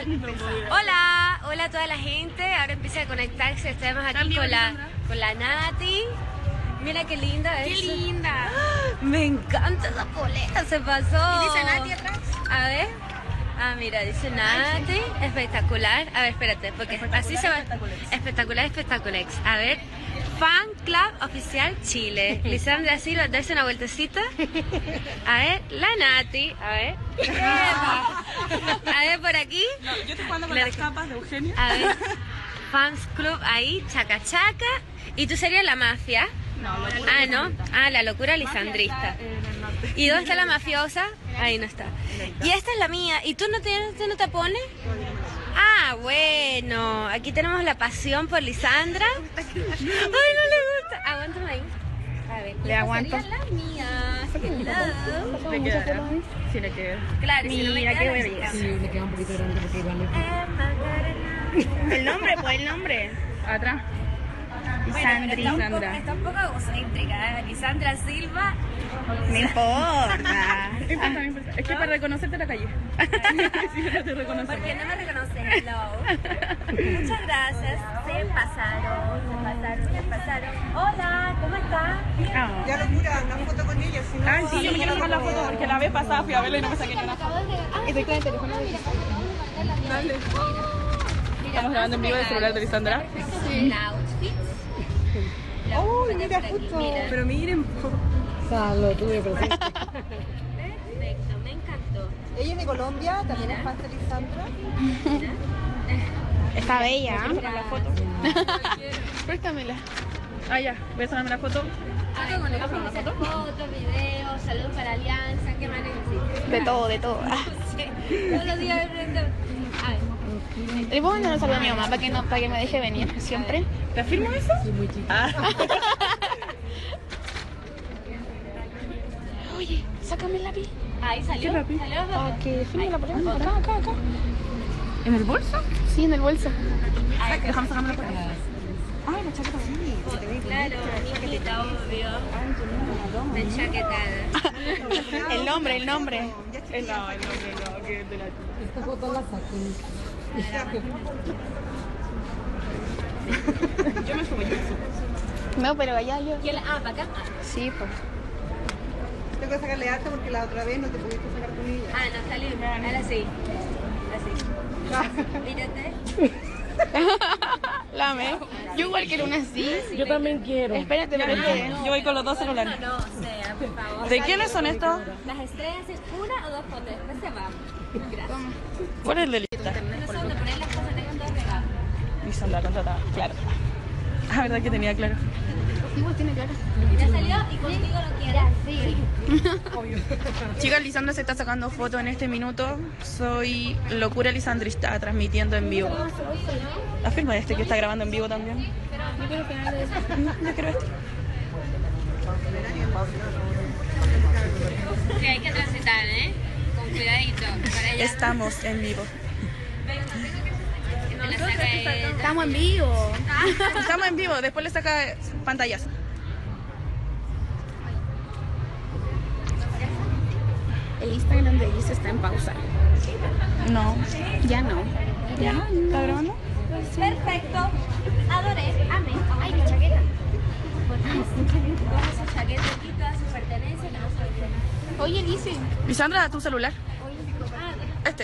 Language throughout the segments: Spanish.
Hola, hola a toda la gente. Ahora empieza a conectarse. Estamos aquí con la Nati. Mira qué linda es. ¡Qué linda! Me encanta esa polera, se pasó. ¿Y dice Nati atrás? A ver. Ah, mira, dice Nati. Espectacular. A ver, espérate, porque así se va. Espectacular, espectacular. A ver. Fan Club Oficial Chile. Lisandra Silva, darse una vueltecita. A ver, la Nati. A ver. A ver, por aquí. No, yo estoy jugando con las capas de Eugenia. A ver. Fans Club ahí, chaca chaca. ¿Y tú serías la mafia? No, Ah, ¿no? Ah, la locura lisandrista. ¿Y dónde está la mafiosa? Ahí no está. Y esta es la mía. ¿Y tú no te pones? Ah, bueno. Aquí tenemos la pasión por Lisandra. Ay, no le gusta. Aguántame ahí. A ver. Le aguanto. Sería la mía. Hello. ¿Le quedará? Sí, le queda. Claro, si no me Mira, queda, qué no belleza. se Sí, le queda un poquito grande porque igual El nombre, pues el nombre. Atrás. Lisandra. Está un poco egocéntrica, ¿eh? Lisandra Silva. No importa. Es que para reconocerte la calle. Si no te reconozco. Porque no me reconoces, hello. Muchas gracias. Se pasaron. Hola, ¿cómo estás? Ya locura, una foto con ella, si no... Ay, sí, yo me quiero sacar la foto porque la vez pasada fui a verla y no me saqué ni una foto. Estoy con el teléfono de Dale. Estamos grabando en vivo el celular de Lisandra. El outfit. Uy, mira, justo. Pero miren, lo tuve presente. Perfecto, me encantó. ella es de Colombia, también es fan de Lisandra. Está bella. La foto. Préstamela. Ah, ya. Voy a sacarme la foto. Fotos, videos, saludos para Alianza, ¿qué más necesitas? De todo, de todo. Todos los días de frente. A ver. Le puedo mandar un saludo a mi mamá para que me deje venir siempre. ¿Te afirmo eso? Sí, muy chiquita. Oye, sácame el lápiz. Ahí salió. lápiz? Salió. Para que firme la polera. Acá. ¿En el bolso? Sí, en el bolso. Déjame sacarme la polera. Ay, la chaqueta. Claro, niñita, obvio. De chaquetada. El nombre. El nombre no, que es de la... Esta foto la saqué. Yo me subo. No, pero allá yo. ¿Para acá? Sí, pues. Tengo que sacarle harta porque la otra vez no te pudiste sacar con ella. Ah, no salió. Ahora sí. Mírate. La amé. Yo igual quiero una así. Yo también quiero. Espérate, Yo voy con los dos celulares. No, sea, por favor. ¿De quiénes son estos? Las estrellas es una o dos fotos, después se va. Gracias. ¿Cuál es el de lista? No sé dónde poner las cosas, tengan todo pegado. Lisandra contratada, claro. Ah, verdad que tenía claro. Igual tiene claro. Ya salió y contigo lo quieras. Sí. Chicas, Lisandra se está sacando fotos en este minuto. Soy Locura Lisandrista, transmitiendo en vivo. Afirma este que está grabando en vivo también. No, yo quiero este. Sí, hay que transitar, ¿eh? Con cuidadito. Para allá. Estamos en vivo. Que me la saca ella. Estamos en vivo. Estamos en vivo, después le saca pantallas. El Instagram de Elisa está en pausa. No. Ya no. ¿Ya no? ¿Está grabando? Perfecto. Adoré. Amé. Ay, mi chaqueta. Toda su chaqueta aquí, toda su pertenencia, que no se olvide. Oye, Elise. Lisandra, tu celular. Este.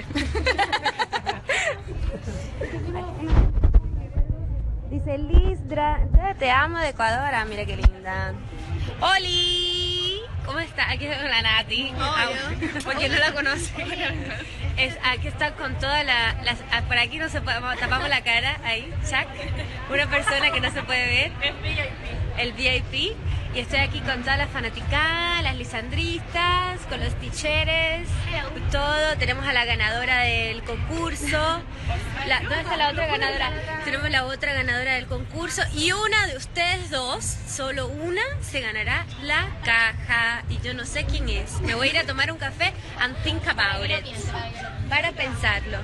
Dice Lisdra, te amo de Ecuador. Ah, mira qué linda. ¡Holi! ¿Cómo está? Aquí está con la Nati. Porque no la conoce. Aquí está con todas las... Por aquí no se puede... Tapamos la cara. Ahí, Chuck. Una persona que no se puede ver. El VIP. Y estoy aquí con todas las fanaticadas, las lisandristas, con los teachers, todo. Tenemos a la ganadora del concurso. ¿Dónde está la otra ganadora? Tenemos la otra ganadora del concurso. Y una de ustedes dos, solo una, se ganará la caja. Y yo no sé quién es. Me voy a ir a tomar un café and think about it. Para pensarlo.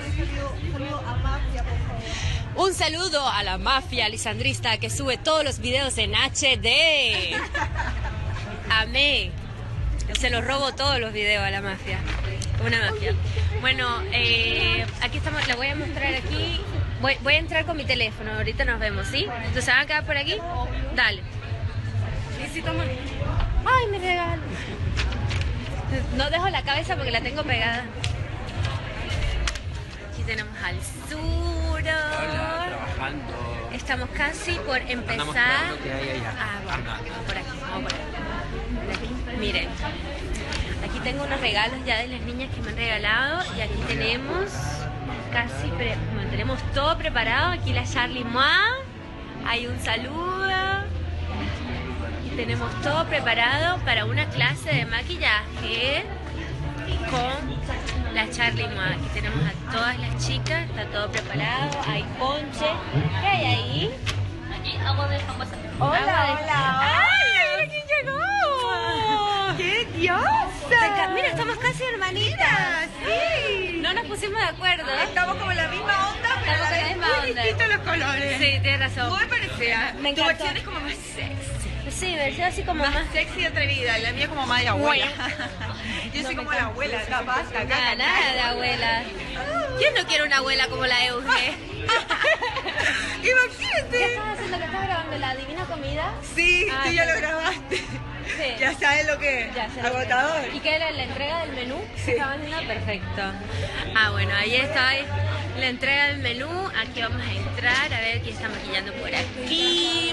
Un saludo a la mafia lisandrista que sube todos los videos en HD. Amé. Se los robo todos los videos a la mafia. Una magia. Bueno, aquí estamos, la voy a mostrar aquí. Voy a entrar con mi teléfono, ahorita nos vemos, ¿sí? Entonces, ¿se van a quedar por aquí? Dale. ¿Y si toman? ¡Ay, me regalo! No dejo la cabeza porque la tengo pegada. Aquí tenemos al Suro. Hola, trabajando. Estamos casi por empezar. Andamos esperando que haya ya. Ah, bueno, vamos por aquí, vamos por aquí. Por aquí. Miren, aquí tengo unos regalos ya de las niñas que me han regalado y aquí tenemos casi, bueno, tenemos todo preparado. Aquí la Charlie Moa, hay un saludo y tenemos todo preparado para una clase de maquillaje con la Charlie Moa. Aquí tenemos a todas las chicas, está todo preparado, hay ponche. ¿Qué hay ahí? Agua de famosa. Hola. ¡Ay, quién llegó! ¡Qué diosa! Mira, estamos casi hermanitas. Sí. No nos pusimos de acuerdo. Estamos como en la misma onda, pero Estamos a la en la vez misma muy onda. distintos los colores. Sí, tienes razón. Muy parecida. Me Tu encantó. versión es como más sexy. Sí, versión así como más. Sexy y atrevida. La mía como más de abuela. Yo soy No, como me la abuela. Capaz, Nada de abuela. ¿Quién no quiere una abuela como la Euge? ¿Qué Imagínate. estás haciendo? ¿Que estás grabando la Divina Comida? Sí, Ah, tú ya lo sí. grabaste. Sí. Ya sabes lo que es. Ya sé lo que Agotador. es. ¿Y qué era la entrega del menú? Sí. ¿Estaban haciendo? Perfecto. Ah, bueno, ahí está la entrega del menú. Aquí vamos a entrar a ver quién está maquillando por aquí.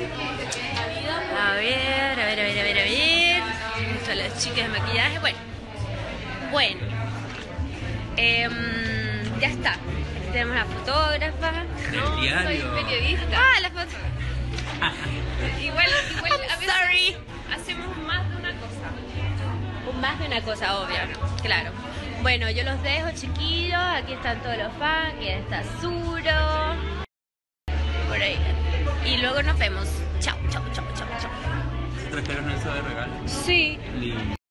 A ver. Están las chicas de maquillaje. Bueno. Ya está. Aquí tenemos la fotógrafa. El diario. Ah, la foto. Igual a veces Sorry. hacemos más de una cosa. Más de una cosa, obvio. Claro. Bueno, yo los dejo, chiquillos. Aquí están todos los fans. Aquí está Suro. Por ahí. Y luego nos vemos. Chao. ¿Trajeron eso de regalo? Sí. Lindo.